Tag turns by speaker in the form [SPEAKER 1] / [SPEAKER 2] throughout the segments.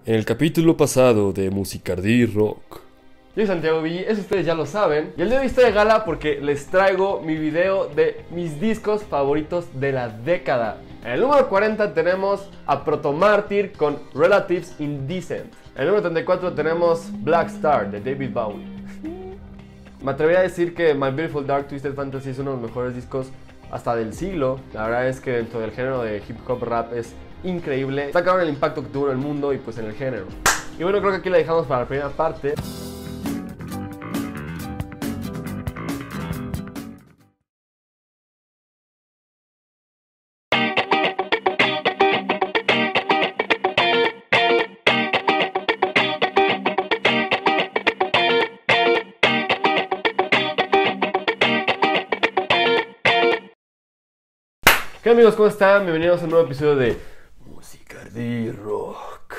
[SPEAKER 1] En el capítulo pasado de Musicardí Rock.
[SPEAKER 2] Yo soy Santiago V, eso ustedes ya lo saben. Y el día de hoy estoy de gala porque les traigo mi video de mis discos favoritos de la década. En el número 40 tenemos a Proto Martyr con Relatives Indecent. En el número 34 tenemos Black Star de David Bowie. Me atrevería a decir que My Beautiful Dark Twisted Fantasy es uno de los mejores discos hasta del siglo. La verdad es que dentro del género de hip hop rap es increíble. Está claro el impacto que tuvo en el mundo y pues en el género. Y bueno, creo que aquí la dejamos para la primera parte. ¿Qué amigos? ¿Cómo están? Bienvenidos a un nuevo episodio de Musicardí Rock.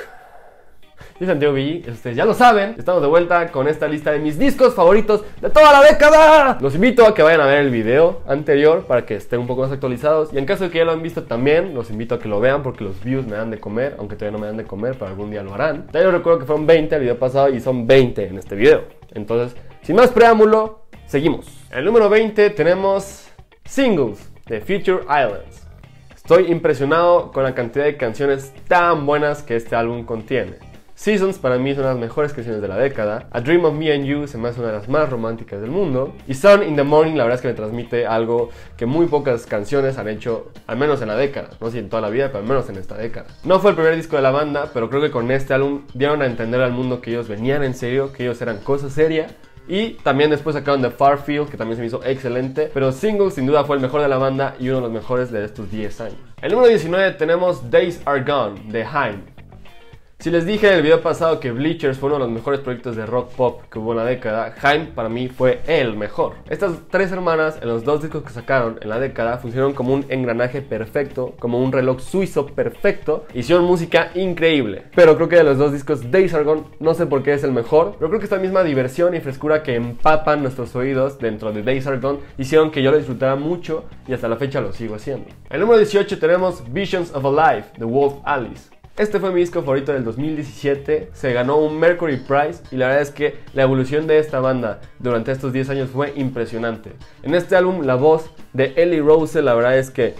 [SPEAKER 2] Yo soy Santiago V, ustedes ya lo saben. Estamos de vuelta con esta lista de mis discos favoritos de toda la década. Los invito a que vayan a ver el video anterior para que estén un poco más actualizados. Y en caso de que ya lo han visto también, los invito a que lo vean porque los views me dan de comer. Aunque todavía no me dan de comer, pero algún día lo harán. También recuerdo que fueron 20 el video pasado y son 20 en este video. Entonces, sin más preámbulo, seguimos. En el número 20 tenemos Singles de Future Islands. Estoy impresionado con la cantidad de canciones tan buenas que este álbum contiene. Seasons para mí es una de las mejores canciones de la década. A Dream of Me and You se me hace una de las más románticas del mundo. Y Sun in the Morning la verdad es que me transmite algo que muy pocas canciones han hecho, al menos en la década. No sé si en toda la vida, pero al menos en esta década. No fue el primer disco de la banda, pero creo que con este álbum dieron a entender al mundo que ellos venían en serio, que ellos eran cosa seria. Y también después sacaron The Far Field, que también se me hizo excelente. Pero Singles sin duda fue el mejor de la banda y uno de los mejores de estos 10 años. El número 19 tenemos Days Are Gone de Haim. Si les dije en el video pasado que Bleachers fue uno de los mejores proyectos de rock pop que hubo en la década, Haim para mí fue el mejor. Estas tres hermanas en los dos discos que sacaron en la década funcionaron como un engranaje perfecto, como un reloj suizo perfecto. Hicieron música increíble. Pero creo que de los dos discos Days Are Gone, no sé por qué es el mejor, pero creo que esta misma diversión y frescura que empapan nuestros oídos dentro de Days Are Gone hicieron que yo lo disfrutara mucho y hasta la fecha lo sigo haciendo. En el número 18 tenemos Visions of a Life de Wolf Alice. Este fue mi disco favorito del 2017, se ganó un Mercury Prize y la verdad es que la evolución de esta banda durante estos 10 años fue impresionante. En este álbum la voz de Ellie Rose la verdad es que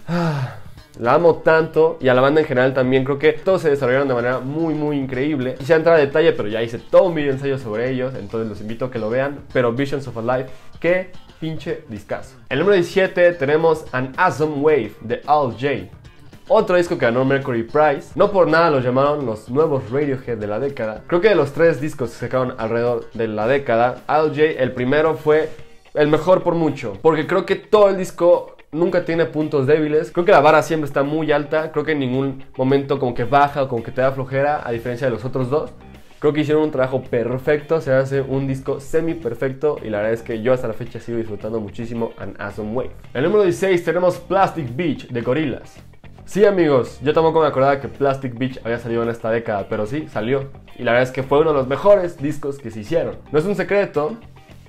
[SPEAKER 2] la amo tanto, y a la banda en general también. Creo que todos se desarrollaron de manera muy increíble. Quisiera entrar a detalle, pero ya hice todo un video ensayo sobre ellos, entonces los invito a que lo vean. Pero Visions of a Life, qué pinche discazo. En el número 17 tenemos An Awesome Wave de Al J. Otro disco que ganó Mercury Prize. No por nada los llamaron los nuevos Radiohead de la década. Creo que de los tres discos que sacaron alrededor de la década, Al J, el primero, fue el mejor por mucho, porque creo que todo el disco nunca tiene puntos débiles. Creo que la vara siempre está muy alta. Creo que en ningún momento como que baja o como que te da flojera, a diferencia de los otros dos. Creo que hicieron un trabajo perfecto, se hace un disco semi perfecto y la verdad es que yo hasta la fecha sigo disfrutando muchísimo An Awesome Wave. En el número 16 tenemos Plastic Beach de Gorillaz. Sí amigos, yo tampoco me acordaba que Plastic Beach había salido en esta década, pero sí, salió. Y la verdad es que fue uno de los mejores discos que se hicieron. No es un secreto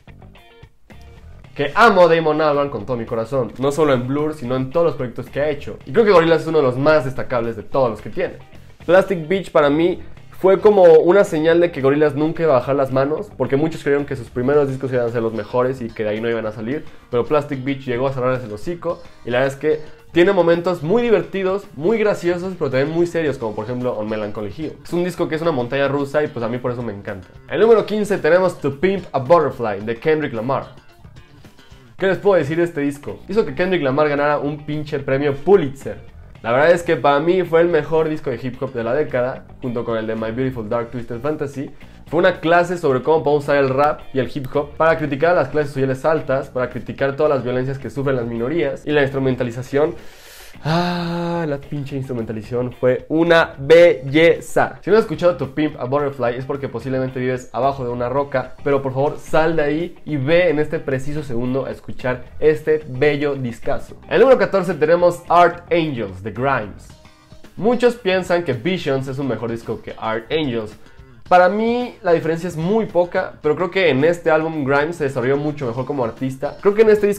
[SPEAKER 2] que amo a Damon Albarn con todo mi corazón, no solo en Blur, sino en todos los proyectos que ha hecho. Y creo que Gorillaz es uno de los más destacables de todos los que tiene. Plastic Beach para mí fue como una señal de que Gorillaz nunca iba a bajar las manos, porque muchos creyeron que sus primeros discos iban a ser los mejores y que de ahí no iban a salir. Pero Plastic Beach llegó a cerrarles el hocico y la verdad es que tiene momentos muy divertidos, muy graciosos, pero también muy serios, como por ejemplo On Melancholy Hill. Es un disco que es una montaña rusa y pues a mí por eso me encanta. En el número 15 tenemos To Pimp a Butterfly de Kendrick Lamar. ¿Qué les puedo decir de este disco? Hizo que Kendrick Lamar ganara un pinche premio Pulitzer. La verdad es que para mí fue el mejor disco de hip hop de la década, junto con el de My Beautiful Dark Twisted Fantasy. Fue una clase sobre cómo podemos usar el rap y el hip hop para criticar a las clases sociales altas, para criticar todas las violencias que sufren las minorías y la instrumentalización. La pinche instrumentalización fue una belleza. Si no has escuchado To Pimp a Butterfly es porque posiblemente vives abajo de una roca, pero por favor sal de ahí y ve en este preciso segundo a escuchar este bello discazo. En el número 14 tenemos Art Angels de Grimes. Muchos piensan que Visions es un mejor disco que Art Angels. Para mí la diferencia es muy poca, pero creo que en este álbum Grimes se desarrolló mucho mejor como artista. Creo que en este disco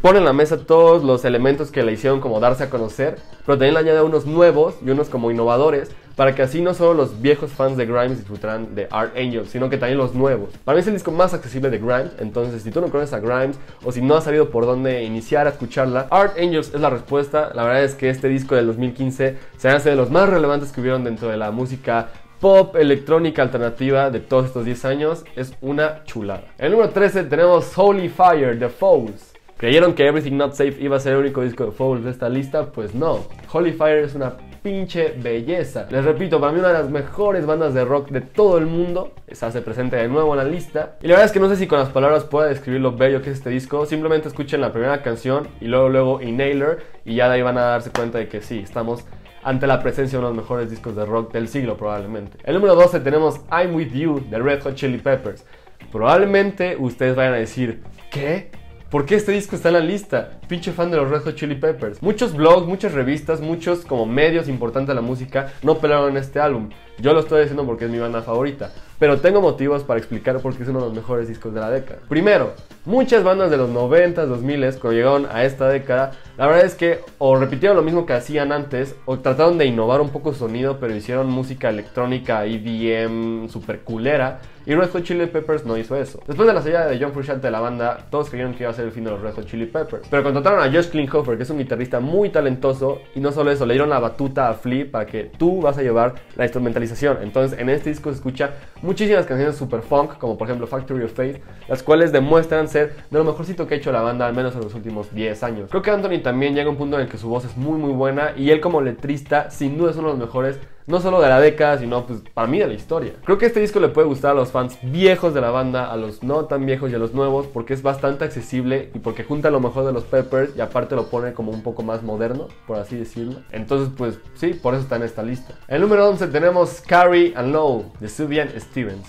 [SPEAKER 2] pone en la mesa todos los elementos que le hicieron como darse a conocer, pero también le añade unos nuevos y unos como innovadores, para que así no solo los viejos fans de Grimes disfrutarán de Art Angels, sino que también los nuevos. Para mí es el disco más accesible de Grimes, entonces si tú no conoces a Grimes o si no has sabido por dónde iniciar a escucharla, Art Angels es la respuesta. La verdad es que este disco del 2015 se hace de los más relevantes que hubieron dentro de la música pop, electrónica, alternativa de todos estos 10 años. Es una chulada. En el número 13 tenemos Holy Fire de Foals. ¿Creyeron que Everything Not Safe iba a ser el único disco de Foals de esta lista? Pues no. Holy Fire es una pinche belleza. Les repito, para mí una de las mejores bandas de rock de todo el mundo. Esa se presenta de nuevo en la lista. Y la verdad es que no sé si con las palabras pueda describir lo bello que es este disco. Simplemente escuchen la primera canción y luego Inhaler, y ya de ahí van a darse cuenta de que sí, estamos ante la presencia de uno de los mejores discos de rock del siglo probablemente. El número 12 tenemos I'm With You de Red Hot Chili Peppers. Probablemente ustedes vayan a decir, ¿qué? ¿Por qué este disco está en la lista? Pinche fan de los Red Hot Chili Peppers. Muchos blogs, muchas revistas, muchos como medios importantes de la música no pelaron este álbum. Yo lo estoy diciendo porque es mi banda favorita, pero tengo motivos para explicar por qué es uno de los mejores discos de la década. Primero, muchas bandas de los 90s, 2000s, cuando llegaron a esta década, la verdad es que o repitieron lo mismo que hacían antes, o trataron de innovar un poco su sonido, pero hicieron música electrónica, EDM, super culera, y Red Hot Chili Peppers no hizo eso. Después de la salida de John Frusciante de la banda, todos creyeron que iba a ser el fin de los Red Hot Chili Peppers, pero contrataron a Josh Klinghoffer, que es un guitarrista muy talentoso, y no solo eso, le dieron la batuta a Flea para que tú vas a llevar la instrumentalización. Entonces en este disco se escucha muchísimas canciones super funk, como por ejemplo Factory of Faith, las cuales demuestran ser de lo mejorcito que ha hecho la banda, al menos en los últimos 10 años. Creo que Anthony también llega a un punto en el que su voz es muy buena, y él como letrista sin duda es uno de los mejores, no solo de la década, sino pues para mí de la historia. Creo que este disco le puede gustar a los fans viejos de la banda, a los no tan viejos y a los nuevos, porque es bastante accesible y porque junta lo mejor de los Peppers y aparte lo pone como un poco más moderno, por así decirlo. Entonces pues sí, por eso está en esta lista. En el número 11 tenemos Carry and Low de Sufjan Stevens.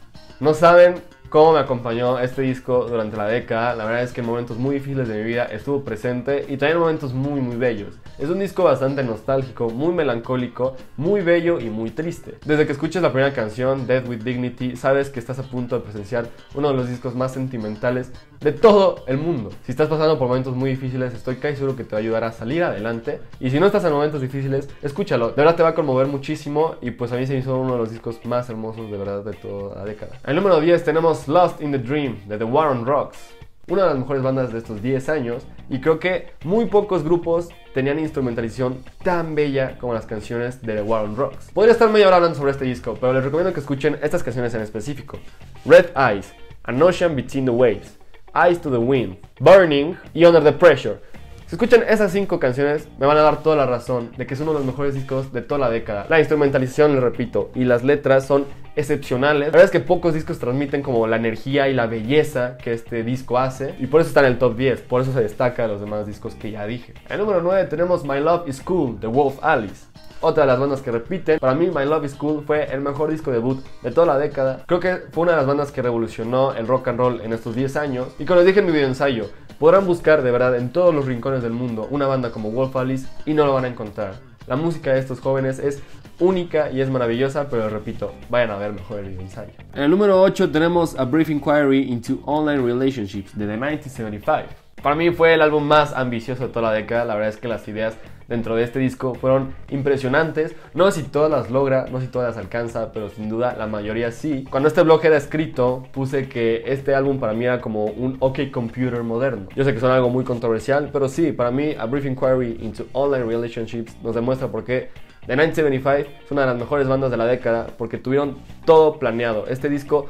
[SPEAKER 2] No saben cómo me acompañó este disco durante la década. La verdad es que en momentos muy difíciles de mi vida estuvo presente, y también en momentos muy bellos. Es un disco bastante nostálgico, muy melancólico, muy bello y muy triste. Desde que escuchas la primera canción, Death with Dignity, sabes que estás a punto de presenciar uno de los discos más sentimentales de todo el mundo. Si estás pasando por momentos muy difíciles, estoy casi seguro que te va a ayudar a salir adelante. Y si no estás en momentos difíciles, escúchalo. De verdad te va a conmover muchísimo, y pues a mí se me hizo uno de los discos más hermosos de verdad de toda la década. En el número 10 tenemos Lost in the Dream de The War on Rocks. Una de las mejores bandas de estos 10 años, y creo que muy pocos grupos tenían instrumentalización tan bella como las canciones de The War on Rocks. Podría estar media hora hablando sobre este disco, pero les recomiendo que escuchen estas canciones en específico: Red Eyes, An Ocean Between the Waves, Eyes to the Wind, Burning y Under the Pressure. Si escuchan esas 5 canciones, me van a dar toda la razón de que es uno de los mejores discos de toda la década. La instrumentalización, les repito, y las letras son excepcionales. La verdad es que pocos discos transmiten como la energía y la belleza que este disco hace, y por eso está en el top 10, por eso se destaca de los demás discos que ya dije. En el número 9 tenemos My Love Is Cool de Wolf Alice. Otra de las bandas que repiten. Para mí My Love Is Cool fue el mejor disco debut de toda la década. Creo que fue una de las bandas que revolucionó el rock and roll en estos 10 años. Y como les dije en mi video ensayo, podrán buscar de verdad en todos los rincones del mundo una banda como Wolf Alice y no lo van a encontrar. La música de estos jóvenes es única y es maravillosa, pero les repito, vayan a ver mejor el video ensayo. En el número 8 tenemos A Brief Inquiry into Online Relationships de The 1975. Para mí fue el álbum más ambicioso de toda la década. La verdad es que las ideas dentro de este disco fueron impresionantes. No sé si todas las logra, no sé si todas las alcanza, pero sin duda la mayoría sí. Cuando este blog era escrito, puse que este álbum para mí era como un OK Computer moderno. Yo sé que suena algo muy controversial, pero sí, para mí A Brief Inquiry into Online Relationships nos demuestra por qué The 1975 es una de las mejores bandas de la década, porque tuvieron todo planeado. Este disco,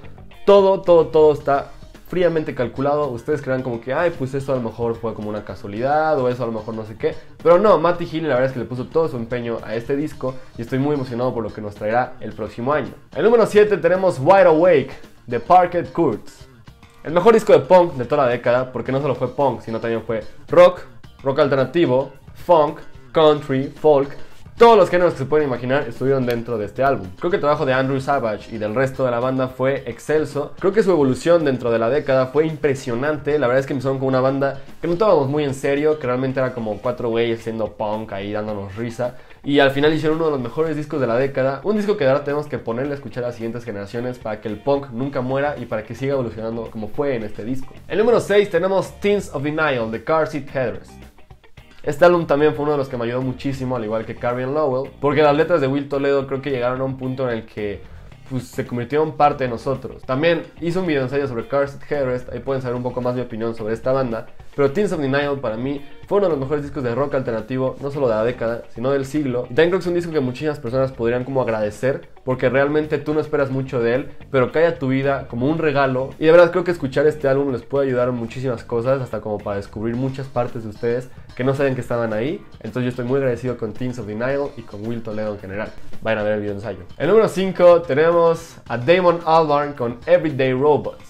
[SPEAKER 2] todo está fríamente calculado. Ustedes crean como que, ay, pues eso a lo mejor fue como una casualidad, o eso a lo mejor no sé qué. Pero no, Matty Healy la verdad es que le puso todo su empeño a este disco, y estoy muy emocionado por lo que nos traerá el próximo año. En el número 7 tenemos Wide Awake de Parquet Courts. El mejor disco de punk de toda la década, porque no solo fue punk, sino también fue rock alternativo, funk, country, folk. Todos los géneros que se pueden imaginar estuvieron dentro de este álbum. Creo que el trabajo de Andrew Savage y del resto de la banda fue excelso. Creo que su evolución dentro de la década fue impresionante. La verdad es que empezaron con una banda que no tomábamos muy en serio, que realmente era como 4 güeyes haciendo punk ahí dándonos risa. y al final hicieron uno de los mejores discos de la década, un disco que ahora tenemos que ponerle a escuchar a las siguientes generaciones para que el punk nunca muera y para que siga evolucionando como fue en este disco. El número 6 tenemos Teens of Denial de Car Seat Headrest. Este álbum también fue uno de los que me ayudó muchísimo, al igual que Carrie Lowell, porque las letras de Will Toledo creo que llegaron a un punto en el que se convirtieron parte de nosotros. También hice un video ensayo sobre Car Seat Headrest, ahí pueden saber un poco más mi opinión sobre esta banda, pero Teens of Denial para mí fue uno de los mejores discos de rock alternativo, no solo de la década, sino del siglo. Y también creo que es un disco que muchísimas personas podrían como agradecer, porque realmente tú no esperas mucho de él, pero cae a tu vida como un regalo. Y de verdad creo que escuchar este álbum les puede ayudar en muchísimas cosas, hasta como para descubrir muchas partes de ustedes que no saben que estaban ahí. Entonces yo estoy muy agradecido con Teens of Denial y con Will Toledo en general. Vayan a ver el video ensayo. El número 5 tenemos a Damon Albarn con Everyday Robots.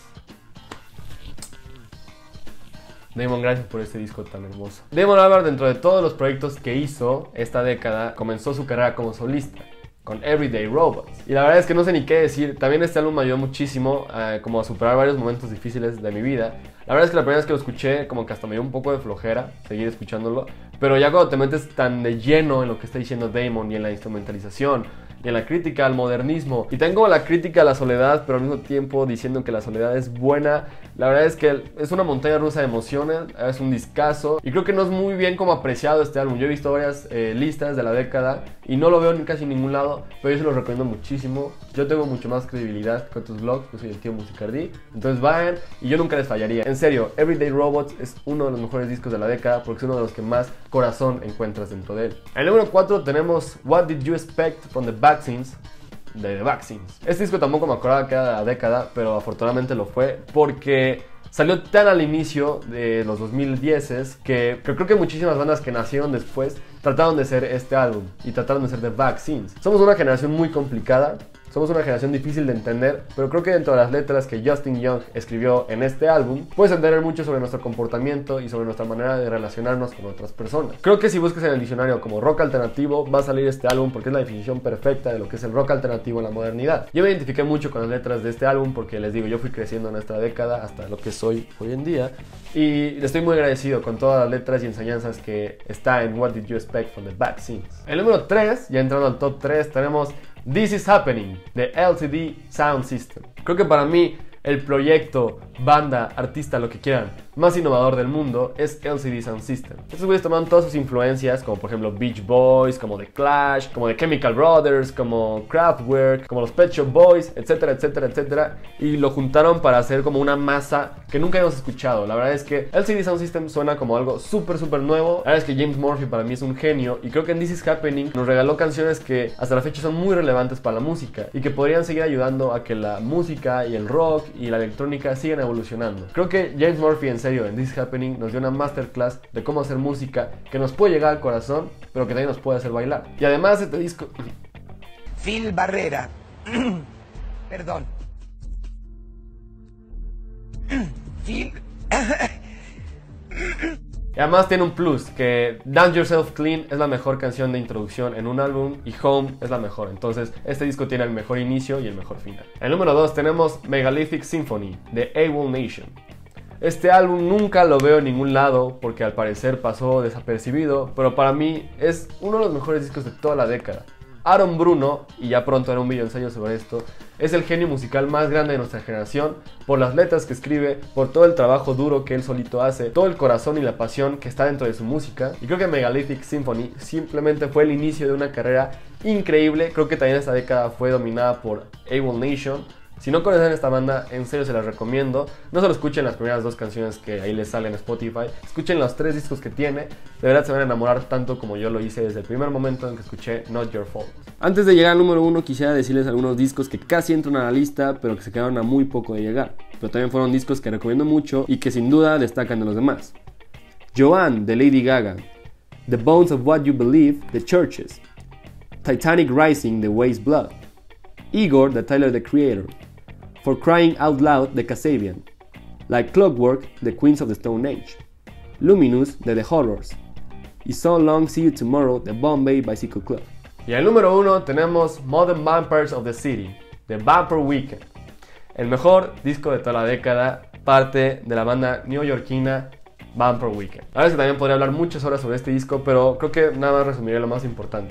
[SPEAKER 2] Damon, gracias por este disco tan hermoso. Damon Albarn, dentro de todos los proyectos que hizo esta década, comenzó su carrera como solista con Everyday Robots. Y la verdad es que no sé ni qué decir. También este álbum me ayudó muchísimo como a superar varios momentos difíciles de mi vida. La verdad es que la primera vez que lo escuché como que hasta me dio un poco de flojera seguir escuchándolo. Pero ya cuando te metes tan de lleno en lo que está diciendo Damon y en la instrumentalización y en la crítica al modernismo y tengo la crítica a la soledad, pero al mismo tiempo diciendo que la soledad es buena, la verdad es que es una montaña rusa de emociones, es un discazo y creo que no es muy bien como apreciado este álbum. Yo he visto varias listas de la década y no lo veo en casi ningún lado, pero yo se los recomiendo muchísimo. Yo tengo mucho más credibilidad con tus vlogs, yo soy el tío Musicardí, entonces vayan y yo nunca les fallaría. En serio, Everyday Robots es uno de los mejores discos de la década porque es uno de los que más corazón encuentras dentro de él. En el número 4 tenemos What Did You Expect from the Vaccines de The Vaccines. Este disco tampoco me acordaba que era de la década, pero afortunadamente lo fue porque salió tan al inicio de los 2010s que creo que muchísimas bandas que nacieron después trataron de ser este álbum y trataron de ser The Vaccines. Somos una generación muy complicada, somos una generación difícil de entender, pero creo que dentro de las letras que Justin Young escribió en este álbum puedes entender mucho sobre nuestro comportamiento y sobre nuestra manera de relacionarnos con otras personas. Creo que si buscas en el diccionario como rock alternativo va a salir este álbum porque es la definición perfecta de lo que es el rock alternativo en la modernidad. Yo me identifiqué mucho con las letras de este álbum porque les digo, yo fui creciendo en esta década hasta lo que soy hoy en día y estoy muy agradecido con todas las letras y enseñanzas que está en What Did You Expect from the Vaccines. El número 3, ya entrando al top 3, tenemos This Is Happening de LCD Sound System. Creo que para mí el proyecto, banda, artista, lo que quieran, más innovador del mundo es LCD Sound System. Estos güeyes tomaron todas sus influencias, como por ejemplo Beach Boys, como The Clash, como The Chemical Brothers, como Kraftwerk, como los Pet Shop Boys, etcétera, etcétera, etcétera, y lo juntaron para hacer como una masa que nunca habíamos escuchado. La verdad es que LCD Sound System suena como algo súper nuevo. La verdad es que James Murphy para mí es un genio y creo que en This Is Happening nos regaló canciones que hasta la fecha son muy relevantes para la música y que podrían seguir ayudando a que la música y el rock y la electrónica sigan evolucionando. Creo que James Murphy en serio en This Is Happening nos dio una masterclass de cómo hacer música que nos puede llegar al corazón pero que también nos puede hacer bailar. Y además este disco...
[SPEAKER 3] Phil Barrera. Perdón. Phil...
[SPEAKER 2] Y además tiene un plus, que Dance Yourself Clean es la mejor canción de introducción en un álbum y Home es la mejor. Entonces este disco tiene el mejor inicio y el mejor final. En el número 2 tenemos Megalithic Symphony de AWOL Nation. Este álbum nunca lo veo en ningún lado porque al parecer pasó desapercibido, pero para mí es uno de los mejores discos de toda la década. Aaron Bruno, y ya pronto haré un video ensayo sobre esto, es el genio musical más grande de nuestra generación por las letras que escribe, por todo el trabajo duro que él solito hace, todo el corazón y la pasión que está dentro de su música. Y creo que Megalithic Symphony simplemente fue el inicio de una carrera increíble. Creo que también esta década fue dominada por AWOL Nation. Si no conocen esta banda, en serio se las recomiendo. No solo escuchen las primeras 2 canciones que ahí les salen en Spotify, escuchen los 3 discos que tiene. De verdad se van a enamorar tanto como yo lo hice desde el primer momento en que escuché Not Your Fault. Antes de llegar al número 1 quisiera decirles algunos discos que casi entran a la lista, pero que se quedaron a muy poco de llegar. Pero también fueron discos que recomiendo mucho y que sin duda destacan de los demás. Joanne de Lady Gaga, The Bones of What You Believe de Churches, Titanic Rising de Waste Blood, Igor de Tyler the Creator, For Crying Out Loud de Kasabian, Like Clockwork de Queens of the Stone Age, Luminous de The Horrors y So Long See You Tomorrow de Bombay Bicycle Club. Y al número 1 tenemos Modern Vampires of the City de Vampire Weekend, el mejor disco de toda la década, parte de la banda neoyorquina Vampire Weekend. La verdad es que también podría hablar muchas horas sobre este disco, pero creo que nada más resumiré lo más importante.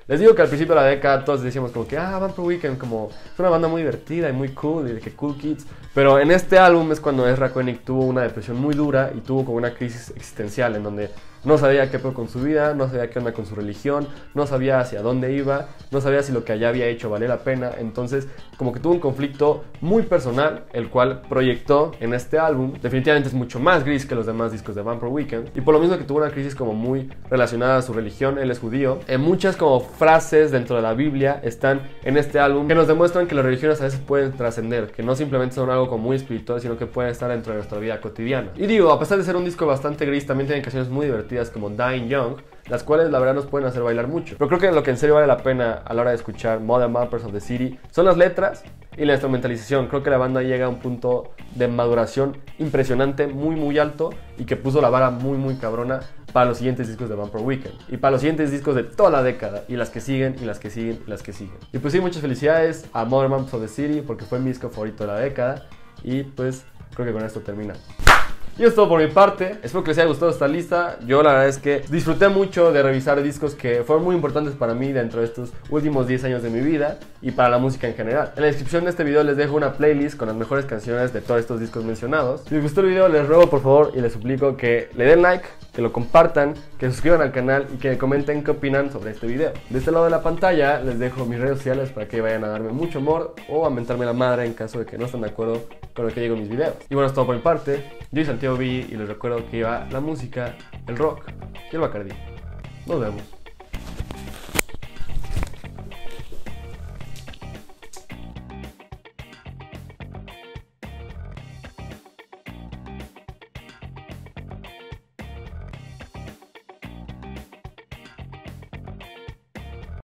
[SPEAKER 2] Les digo que al principio de la década todos decíamos como que Vampire Weekend como es una banda muy divertida y muy cool y de que cool kids. Pero en este álbum es cuando Ezra Koenig tuvo una depresión muy dura y tuvo como una crisis existencial en donde no sabía qué fue con su vida, no sabía qué onda con su religión, no sabía hacia dónde iba, no sabía si lo que allá había hecho valía la pena. Entonces como que tuvo un conflicto muy personal, el cual proyectó en este álbum. Definitivamente es mucho más gris que los demás discos de Vampire Weekend, y por lo mismo que tuvo una crisis como muy relacionada a su religión. Él es judío. Muchas como frases dentro de la Biblia están en este álbum que nos demuestran que las religiones a veces pueden trascender, que no simplemente son algo como muy espiritual, sino que pueden estar dentro de nuestra vida cotidiana. Y digo, a pesar de ser un disco bastante gris, también tienen canciones muy divertidas como Dying Young, las cuales la verdad nos pueden hacer bailar mucho. Pero creo que lo que en serio vale la pena a la hora de escuchar Modern Vampires of the City son las letras y la instrumentalización. Creo que la banda llega a un punto de maduración impresionante, muy alto, y que puso la vara muy cabrona para los siguientes discos de Vampire Weekend y para los siguientes discos de toda la década, y las que siguen, y las que siguen, y las que siguen. Y pues sí, muchas felicidades a Modern Vampires of the City porque fue mi disco favorito de la década, y pues creo que con esto termina. Y eso es todo por mi parte. Espero que les haya gustado esta lista. Yo la verdad es que disfruté mucho de revisar discos que fueron muy importantes para mí dentro de estos últimos 10 años de mi vida y para la música en general. En la descripción de este video les dejo una playlist con las mejores canciones de todos estos discos mencionados. Si les gustó el video, les ruego por favor y les suplico que le den like, que lo compartan, que se suscriban al canal y que comenten qué opinan sobre este video. De este lado de la pantalla les dejo mis redes sociales para que vayan a darme mucho amor o a mentarme la madre en caso de que no estén de acuerdo con lo que digo en mis videos. Y bueno, es todo por mi parte. Yo soy Santiago B y les recuerdo que iba la música, el rock y el Bacardí. Nos vemos.